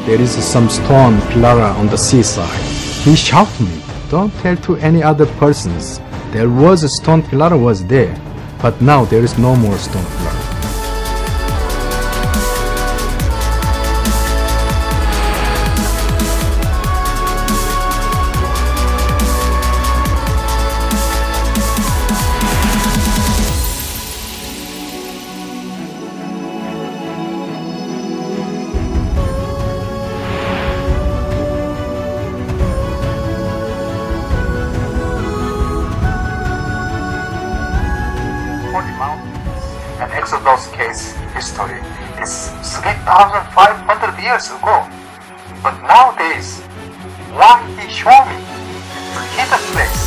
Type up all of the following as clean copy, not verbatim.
there is some stone pillar on the seaside. He shouted me, don't tell to any other persons. There was a stone pillar was there, but now there is no more stone pillar. Holy Mountains and Exodus case history is 3,500 years ago. But nowadays, why he show me the hidden place?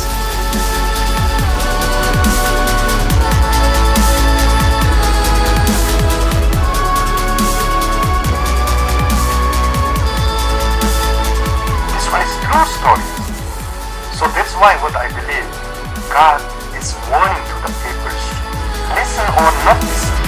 This one is true story. So that's why what I believe, God is warning to the people. Listen or not listen.